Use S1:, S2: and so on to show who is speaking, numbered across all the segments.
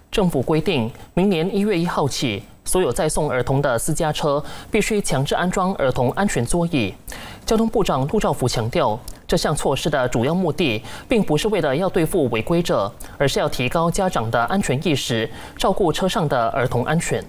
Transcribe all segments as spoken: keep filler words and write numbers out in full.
S1: 政府规定，明年一月一号起，所有载送儿童的私家车必须强制安装儿童安全座椅。交通部长陆兆福强调，这项措施的主要目的，并不是为了要对付违规者，而是要提高家长的安全意识，照顾车上的儿童安全。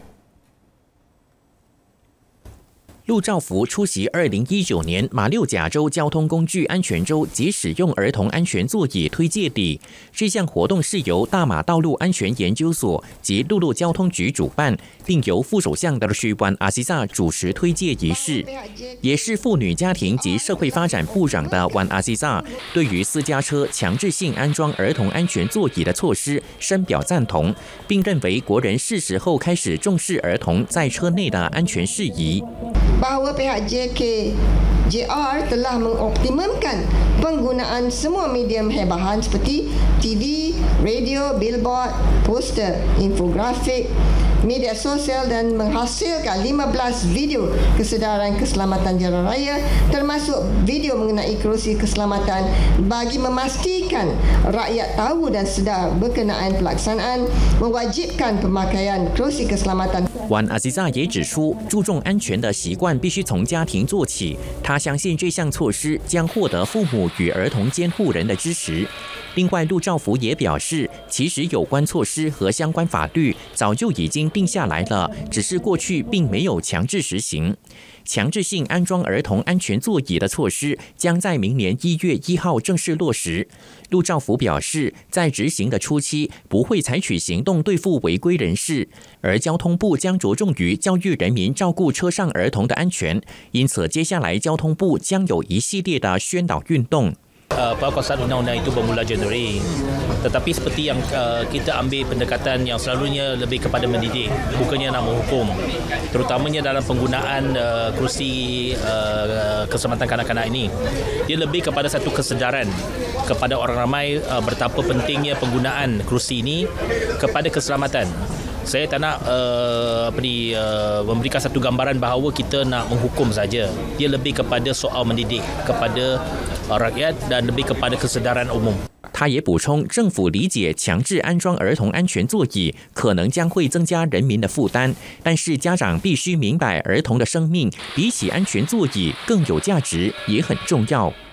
S2: 陆兆福出席二零一九年马六甲州交通工具安全周及使用儿童安全座椅推介礼。这项活动是由大马道路安全研究所及陆路交通局主办，并由副首相的许万阿西萨主持推介仪式。也是妇女家庭及社会发展部长的万阿西萨对于私家车强制性安装儿童安全座椅的措施深表赞同，并认为国人是时候开始重视儿童在车内的安全事宜。
S3: Bahawa pihak J K J R telah mengoptimumkan penggunaan semua medium hebahan seperti T V, radio, billboard, poster, infografik, media sosial dan menghasilkan lima belas video kesedaran keselamatan jalan raya termasuk video mengenai kerusi keselamatan bagi memastikan rakyat tahu dan sedar berkenaan pelaksanaan mewajibkan pemakaian kerusi keselamatan.
S2: 万阿西萨也指出，注重安全的习惯必须从家庭做起。他相信这项措施将获得父母与儿童监护人的支持。另外，陆兆福也表示，其实有关措施和相关法律早就已经定下来了，只是过去并没有强制实行。强制性安装儿童安全座椅的措施将在明年一月一号正式落实。陆兆福表示，在执行的初期不会采取行动对付违规人士，而交通部将着重于教育人民照顾车上儿童的安全，因此接下来交通部将有一系列的宣导运动。
S4: Uh, Perkawasan undang-undang itu bermula Januari, tetapi seperti yang uh, kita ambil pendekatan yang selalunya lebih kepada mendidik, bukannya nak menghukum, terutamanya dalam penggunaan uh, kerusi uh, keselamatan kanak-kanak ini. Dia lebih kepada satu kesedaran kepada orang ramai uh, betapa pentingnya penggunaan kerusi ini kepada keselamatan. Saya tak nak uh, apa ni, uh, memberikan satu gambaran bahawa kita nak menghukum saja. Dia lebih kepada soal mendidik kepada uh, rakyat dan lebih kepada kesedaran umum.
S2: 他也补充，政府理解强制安装儿童安全座椅可能将会增加人民的负担，但是家长必须明白，儿童的生命比起安全座椅更有价值，也很重要。